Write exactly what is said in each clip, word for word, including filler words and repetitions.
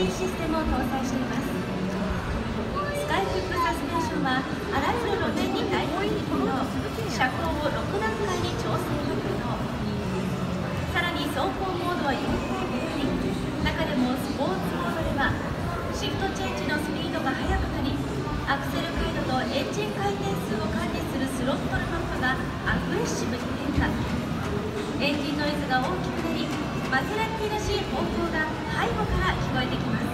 ティシステムを搭載しています。スカイフックサスペンションはあらゆる路面に対応できるよう車高をろく段階に調整が可能。さらに走行モードはよんタイプあり、中でもスポーツモードではシフトチェンジのスピードが速くなり、アクセル回路とエンジン回転数を管理するスロットルノットがアグレッシブに変化。エンジンノイズが大きくなり、マセラティらしい方向が背後から聞こえてきます。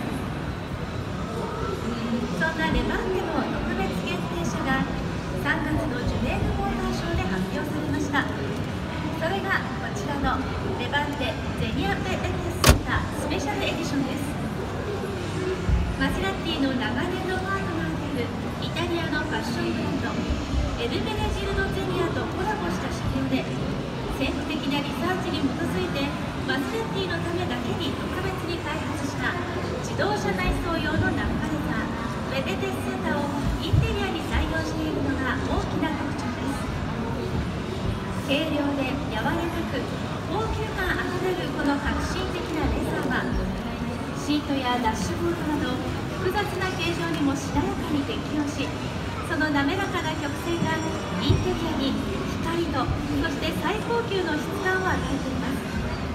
そんなレバンテの特別限定車がさんがつのジュネーブモーターショーで発表されました。それがこちらのレバンテゼニアペレテスタスペシャルエディションです。マセラティの長年のパートナーであるイタリアのファッションブランドエルメネジルドゼニアとコラボした車両で、先駆的なリサーチに基づいてマセラティのためだけに特別に開発した自動車内装用のナンバレザーペレテスタをインテリアに採用しているのが大きな特徴です。軽量で柔らかく高級感あふれるこの革新的なレザーは、シートやダッシュボードなど複雑な形状にもしなやかに適応し、その滑らかな曲線がインテリアに光と、そして最高級の質感を与えています。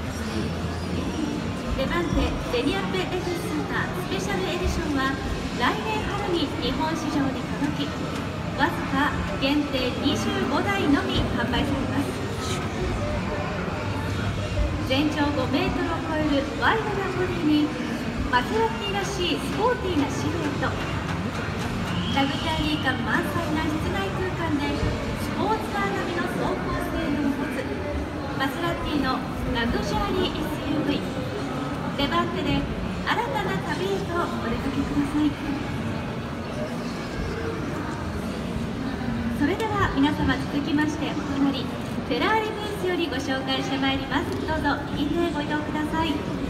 レバンテゼニアペレテスタスペシャルエディションは来年春に日本市場に届き、わずか限定にじゅうごだいのみ販売されます。全長ごメートルを超えるワイドなボディにマセラティらしいスポーティーなシルエット、ラグジュアリー感満載な室内空間でスポーツカー並みの走行性能を持つマセラティのラグジュアリー エスユーブイ レバンテで新たな旅へとお出かけください。それでは皆様、続きましてお隣フェラーリブースよりご紹介してまいります。どうぞ右手へご移動ください。